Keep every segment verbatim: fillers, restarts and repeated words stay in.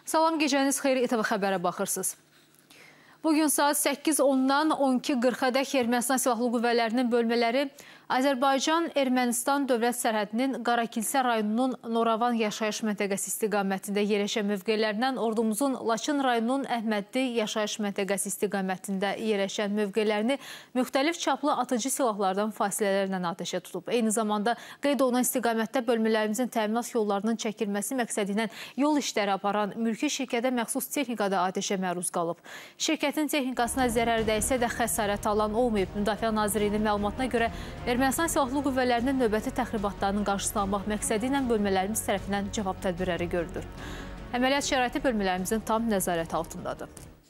Salam, gecəniz xeyir, İTV Xəbərə baxırsınız. Bugün saat səkkiz ondan on iki qırxadək Ermənistan Silahlı Qüvvələrinin bölmələri Azərbaycan-Ermənistan dövlət sərhədinin Qarakilsə rayonunun Noravan yaşayış məntəqəsi istiqamətində yerləşən mövqelərindən ordumuzun Laçın rayonunun Əhmədli yaşayış məntəqəsi istiqamətində yerləşən mövqələrini müxtəlif çaplı atıcı silahlardan fasilələrlə atəşə tutub. Eyni zamanda qeyd olunan istiqamətdə bölmələrimizin təminat yollarının çəkilməsi məqsədi ilə yol işləri aparan mülki şirkətə məxsus texnikada atəşə məruz qalıb. Şirkətin texnikasına zərər dəysə də xəsarət alan olmayıb. Müdafiə Nazirliyinin məlumatına görə Ermənistan Silahlı Qüvvələrinin növbəti təxribatlarının qarşısını almaq məqsədi ilə bölmələrimiz tərəfindən cavab tədbirləri görülür. Əməliyyat şəraiti bölmələrimizin tam nəzarət altındadır.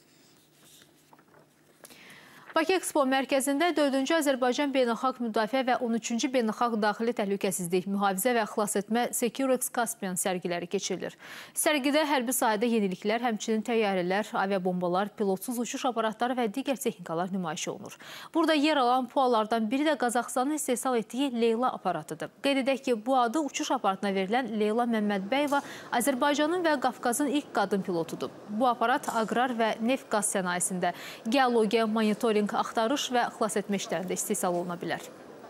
Bakı Ekspo mərkəzində dördüncü Azərbaycan Beynəlxalq Müdafiə və on üçüncü Beynəlxalq Daxili Təhlükəsizlik, Mühafizə və Xilasetmə Securex Caspian sərgiləri keçirilir. Sərgidə hərbi sahədə yeniliklər, həmçinin təyyarələr, aviabombalar, pilotsuz uçuş aparatları və digər texnikalar nümayiş olunur. Burada yer alan pualardan biri də Qazaxıstanın istehsal etdiyi Leyla aparatıdır. Qeyd edək ki, bu adı uçuş aparatına verilən Leyla Məmmədbəyeva Azərbaycanın və Qafqazın ilk qadın pilotudur. Bu aparat aqrar və neft qaz sənayesində, geologiya, monitoring, axtarış və xilas etmə işlərində istehsal oluna bilər.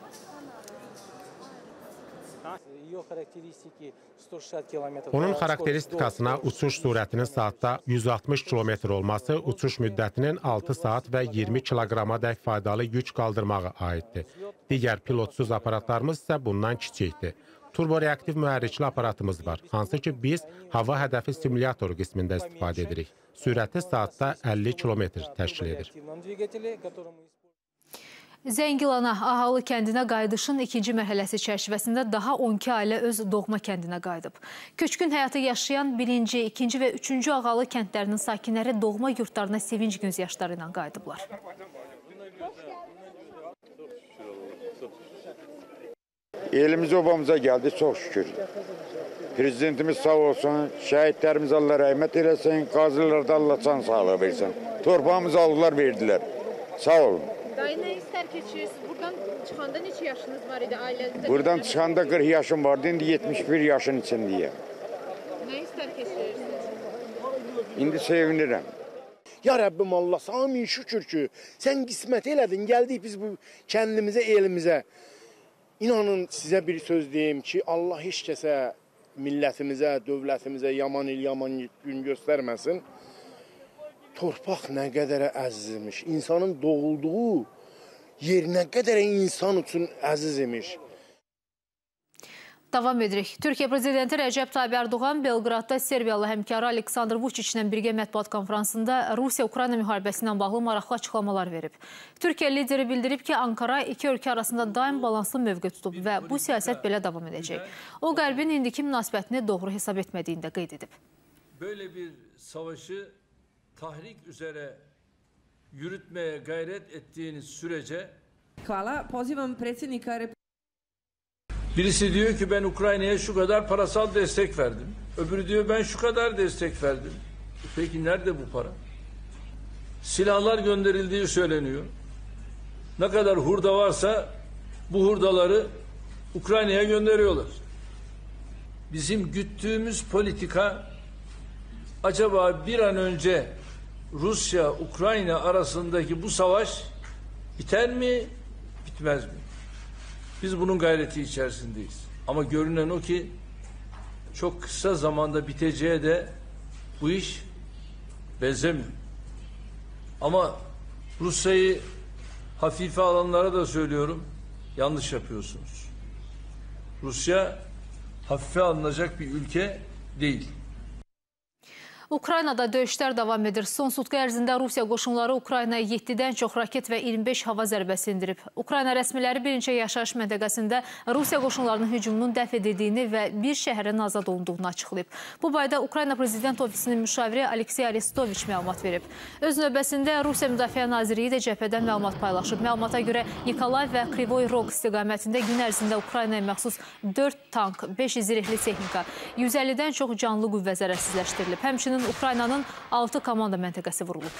Onun xarakteristikasına uçuş sürətinin saatda yüz altmış kilometr olması, uçuş müddətinin altı saat və iyirmi kiloqrama dək faydalı yük qaldırmağı aiddir. Digər pilotsuz aparatlarımız isə bundan kiçikdir. Turboreaktiv mühərrikli aparatımız var, hansı ki biz hava hədəfi simülyatoru qismində istifadə edirik. Sürəti saatda əlli kilometr təşkil edir. Zəngilana, Ahalı kəndinə qayıdışın ikinci mərhələsi çərçivəsində daha on iki ailə öz doğma kəndinə qayıdıb. Köçkün həyatı yaşayan birinci, ikinci və üçüncü Ağalı kəndlərinin sakinləri doğma yurtlarına sevinç gözyaşları ilə qayıdıblar. Elimiz obamıza geldi çok şükür. Prezidentimiz sağ olsun, şəhidlərimiz Allah rəhmət eləsin, qazılar da Allah can sağlığı versin. Torpağımızı aldılar, verdiler. Sağ olun. Dayı nə istər keçirirsiniz? Buradan çıxanda neçə yaşınız var idi ailənizdə? Buradan çıxanda qırx yaşım vardı, indi yetmiş bir yaşın içindeyim. Nə istər keçirirsiniz? İndi sevinirəm. Ya Rəbbim Allah, sana min şükür ki, sən qismət elədin, gəldik biz bu kəndimizə, elimizə. İnanın sizə bir söz deyim ki, Allah heç kəsə, millətimizə, dövlətimizə yaman il, yaman gün göstərməsin. Torpaq nə qədər əzizmiş, insanın doğulduğu yer nə qədər insan üçün əziz imiş. Davam edirik. Türkiyə Prezidenti Rəcəb Tayyip Ərdoğan Belqradda Serbiyalı həmkarı Aleksandr Vučićlə birgə mətbuat konfransında Rusiya-Ukrayna müharibəsi ilə bağlı maraqlı açıqlamalar verib. Türkiyə lideri bildirib ki, Ankara iki ölkə arasında daim balanslı mövqe tutub və bu siyasət belə davam edəcək. O, Qərbin indiki münasibətini doğru hesab etmədiyini də qeyd edib. Böyle bir savaşı tahrik üzere yürütmeye gayret ettiğiniz sürece Hvala, pozivam predsjednika Republike. Birisi diyor ki ben Ukrayna'ya şu kadar parasal destek verdim. Öbürü diyor ben şu kadar destek verdim. Peki nerede bu para? Silahlar gönderildiği söyleniyor. Ne kadar hurda varsa bu hurdaları Ukrayna'ya gönderiyorlar. Bizim güttüğümüz politika acaba bir an önce Rusya-Ukrayna arasındaki bu savaş biter mi, bitmez mi? Biz bunun gayreti içerisindeyiz. Ama görünen o ki çok kısa zamanda biteceğe de bu iş benzemiyor. Ama Rusya'yı hafife alanlara da söylüyorum, yanlış yapıyorsunuz. Rusya hafife alınacak bir ülke değil. Ukraynada döyüşlər davam edir. Son sutqa ərzində Rusiya qoşunları Ukraynaya yeddidən çox raket və iyirmi beş hava zərbəsi indirib. Ukrayna rəsmiləri birinci yaşayış məntəqəsində Rusiya qoşunlarının hücumunun dəf edildiyini və bir şəhərin azad olunduğunu açıqlayıb. Bu bayda Ukrayna Prezident Ofisinin müşaviri Aleksey Arestoviç məlumat verib. Öz növbəsində Rusiya Müdafiə Nazirliyi də cəbhədən məlumat paylaşıb. Məlumata görə Nikolay və Krivoy Rog istiqamətində gün ərzində Ukraynaya məxsus dörd tank, beş zirehli texnika, yüz əllidən çox canlı qüvvə zərərsizləşdirilib. Həmçinin Ukraynanın altı komanda məntəqəsi vurulub.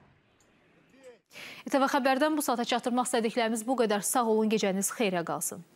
İTV Xəbərdən bu saata çatdırmaq istədiklərimiz bu qədər. Sağ olun, gecəniz xeyrə qalsın.